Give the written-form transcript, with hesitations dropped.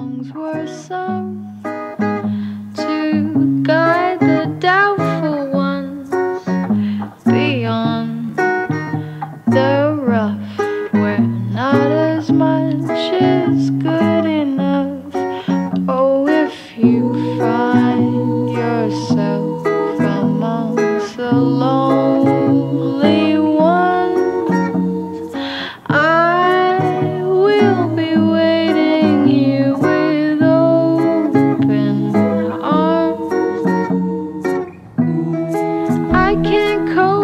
songs were sung to guide the doubtful ones beyond the rough, where not as much is good enough. Oh, if you find yourself amongst the lonely ones, I will be waiting here with open arms. I can't cope